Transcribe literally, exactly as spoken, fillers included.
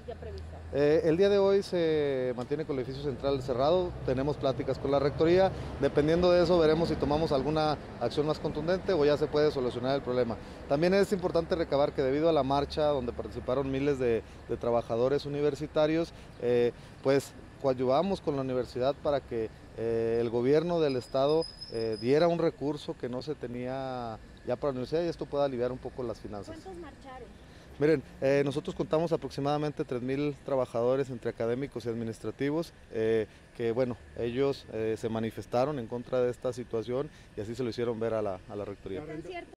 ya previsto? Eh, el día de hoy se mantiene con el edificio central cerrado, tenemos pláticas con la rectoría, dependiendo de eso veremos si tomamos alguna acción más contundente o ya se puede solucionar el problema. También es importante recabar que debido a la marcha donde participaron miles de, de trabajadores universitarios, eh, pues coadyuvamos con la universidad para que eh, el gobierno del estado eh, diera un recurso que no se tenía ya para la universidad y esto pueda aliviar un poco las finanzas. ¿Cuántos marcharon? Miren, eh, nosotros contamos aproximadamente tres mil trabajadores entre académicos y administrativos, eh, que bueno, ellos eh, se manifestaron en contra de esta situación y así se lo hicieron ver a la, a la rectoría.